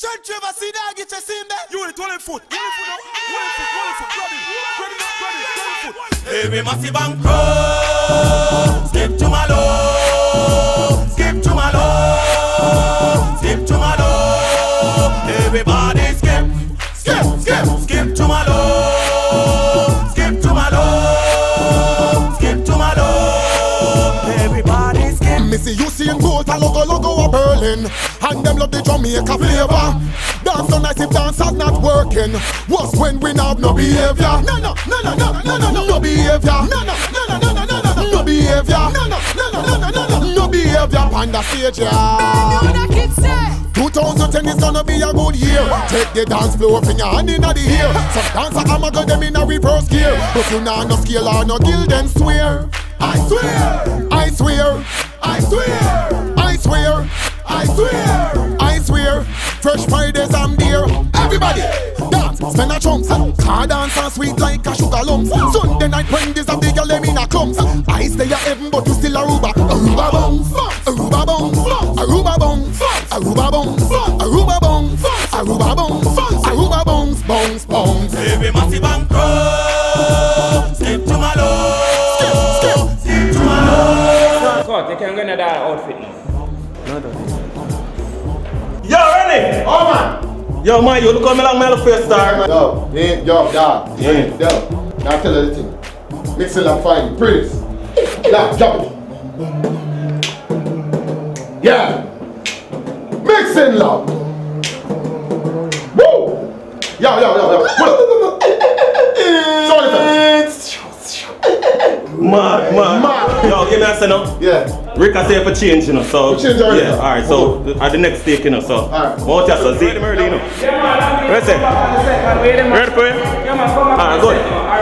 Trevor, see that, get your scene there. You only 12 foot. 12 foot now. 12 foot. Ready. Hey, we must see Banco. Skip to my low. Skip to my low. Skip to my low. Everybody skip. Skip, skip, skip to my low. Skip to my low. Skip to my low. Everybody skip. Missy, you see in Bolt, a logo of Berlin. And them love the Jamaica flavor. Dance so nice if dance is not working. What's when we have no behavior? No behavior. No behavior. No behavior. Panda stage, yeah. 2010 is gonna be a good year. Take the dance floor, finger hand in the ear. Some dancer I'ma got them in a reverse gear. But you nah no scale or no guild, then swear. I swear. I swear. I swear. I swear. I swear, I swear, Fresh Fridays I'm there. Everybody, dance, spend a chunks. Car dance and sweet like a sugar lumps. Sunday night when there's a big girl in a clumps. I stay at heaven but you still Aruba. Aruba bounce, Aruba bounce, Aruba bounce, Aruba bounce, Aruba bounce, Aruba bounce, Aruba bounce, bounce, bounce. Baby, massive Banco. Skip to my low. Skip, skip to my low. God, you can go in that outfit now. Yo, ready? oh man. Yo, man, you look at me like my first star. Yo, dog. Yo, now tell her the thing. Mix it up fine, pretty. Now, jump it. Yeah. Mix it loud. Woo! Yo. Man. Yo, give me a second. Yeah. Rick, I say for change, you know, so. Change already. Yeah, alright, so at the next stake, you know, so. Alright. Won't you so see them early, you know? Ready? Ready for you? Alright, good.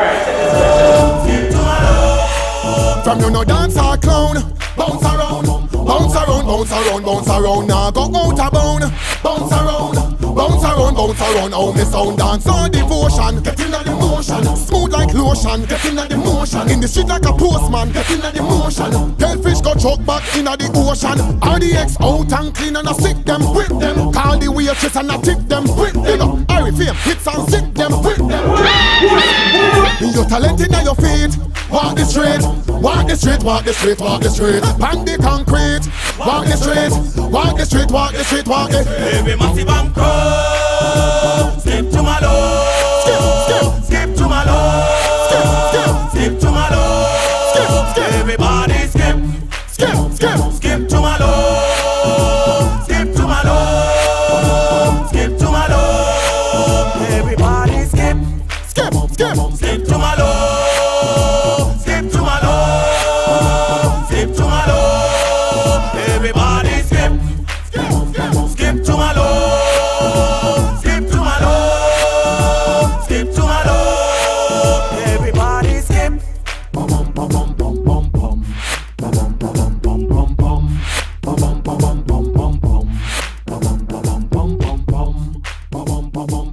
From you no dance or clown. Bounce around, bounce around, bounce around, bounce around. Now go out a bone. Bounce around, bounce around, bounce around. How me sound dance on devotion. Get in the motion, smooth like lotion. Get in the motion, in the street like a postman. Get in the motion. Tell fish go choke back in the ocean. RDX out and clean and I sick them with them. Call the waitress and I tip them with them. Harry Fame hits and sick them with them. Your talent in your feet. Walk the street, walk the street, walk the street, walk the street. Bang the concrete. Walk the street, walk the street, walk the street, walk the street. Baby, massive Banco. Skip to my low. Skip to my low. Skip to my low. Everybody skip. Skip to my low. Skip to my low. Skip to my low. Everybody skip. Skip to my low. Skip to my low. Skip to my low. Everybody skip. Skip to my low. Skip to my low. Skip to my low. Everybody skip. Bum bum bum bum bum bum bum. Bum bum bum bum bum bum. Bum bum bum bum bum bum. Bum bum bum bum bum bum. Bum bum bum bum.